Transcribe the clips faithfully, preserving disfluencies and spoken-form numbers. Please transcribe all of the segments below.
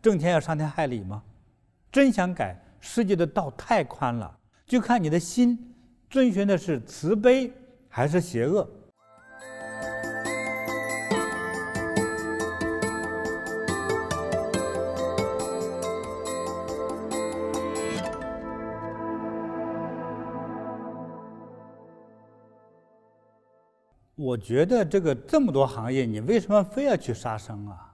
挣钱要伤天害理吗？真想改，世界的道太宽了，就看你的心遵循的是慈悲还是邪恶。我觉得这个这么多行业，你为什么非要去杀生啊？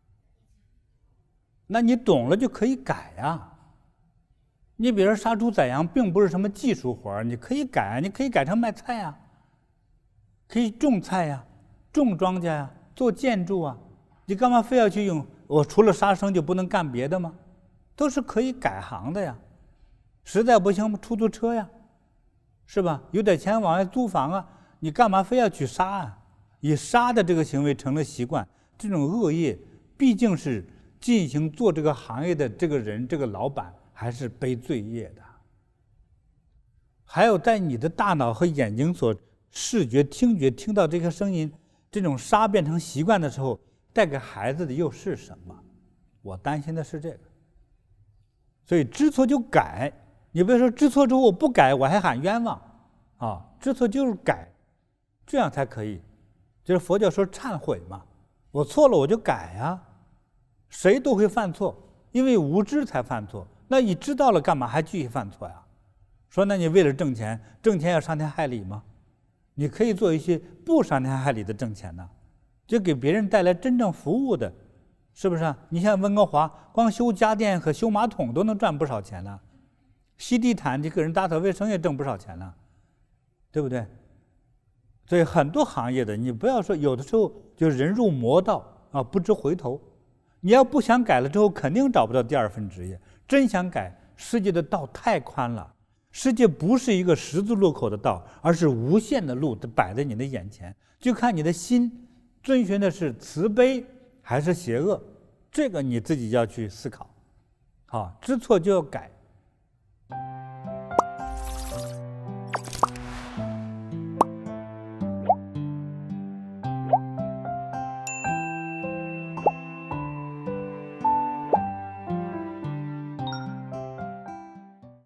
那你懂了就可以改呀。你比如说杀猪宰羊，并不是什么技术活儿，你可以改，你可以改成卖菜呀，可以种菜呀，种庄稼呀，做建筑啊。你干嘛非要去用？我除了杀生就不能干别的吗？都是可以改行的呀。实在不行，出租车呀，是吧？有点钱往外租房啊。你干嘛非要去杀啊？以杀的这个行为成了习惯，这种恶业毕竟是进行做这个行业的这个人，这个老板还是背罪业的。还有在你的大脑和眼睛所视觉、听觉听到这个声音，这种杀变成习惯的时候，带给孩子的又是什么？我担心的是这个。所以知错就改，你别说知错之后我不改，我还喊冤枉啊！知错就是改。这样才可以，就是佛教说忏悔嘛，我错了我就改呀。谁都会犯错，因为无知才犯错。那你知道了干嘛还继续犯错呀？说那你为了挣钱，挣钱要伤天害理吗？你可以做一些不伤天害理的挣钱呢，就给别人带来真正服务的，是不是啊？你像温哥华，光修家电和修马桶都能赚不少钱呢，吸地毯，你给人打扫卫生也挣不少钱呢，对不对？所以很多行业的，你不要说有的时候就人入魔道啊，不知回头。你要不想改了之后，肯定找不到第二份职业。真想改，世界的道太宽了，世界不是一个十字路口的道，而是无限的路摆在你的眼前，就看你的心遵循的是慈悲还是邪恶，这个你自己要去思考。好，知错就要改。